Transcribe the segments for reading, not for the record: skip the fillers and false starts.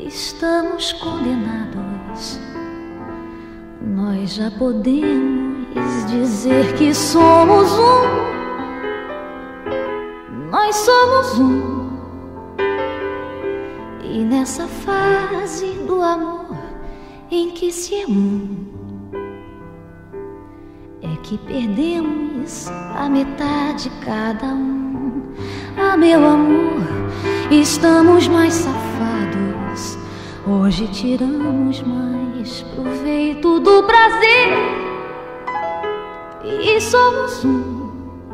Estamos condenados. Nós já podemos dizer que somos um. Nós somos um. E nessa fase do amor em que se é um, é que perdemos a metade cada um. Ah, meu amor, estamos mais safados. Hoje tiramos mais proveito do prazer. E somos um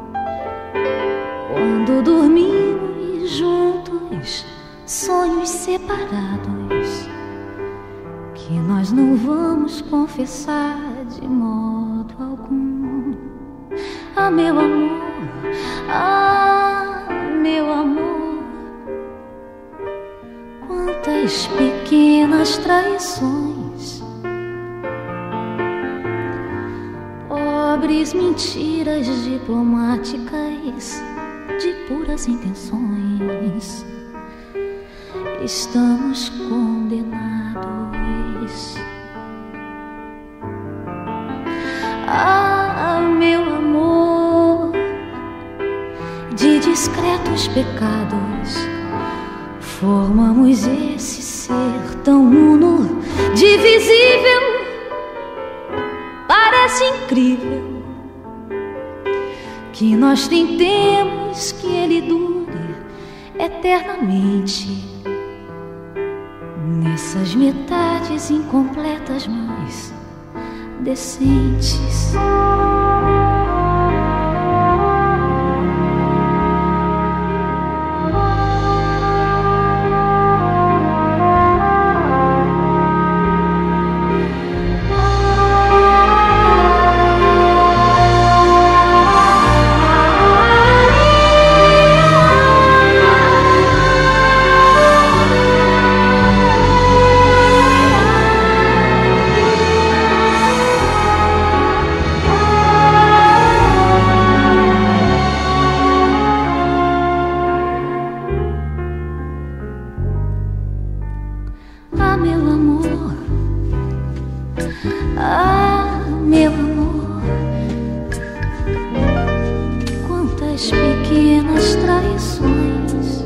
quando dormimos juntos, sonhos separados, que nós não vamos confessar de modo algum. Ah, meu amor, ah, meu amor, quantas pequenas traições, pobres mentiras diplomáticas de puras intenções. Estamos condenados. Ah, meu amor, de discretos pecados formamos esse ser tão uno, divisível. Parece incrível que nós tentemos que ele dure eternamente nessas metades incompletas, mas decentes. Ah, meu amor, ah, meu amor, quantas pequenas traições,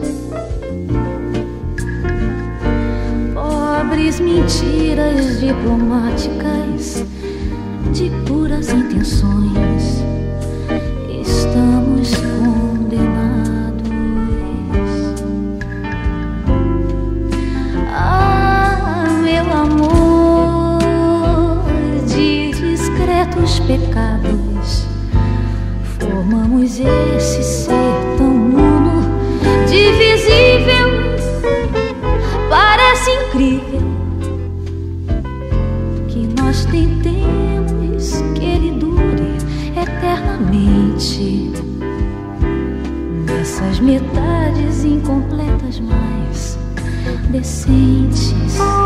pobres mentiras diplomáticas de puras intenções. Estamos condenados. Os pecados formamos esse ser tão uno, divisível. Parece incrível que nós tentemos que ele dure eternamente nessas metades incompletas, mas decentes.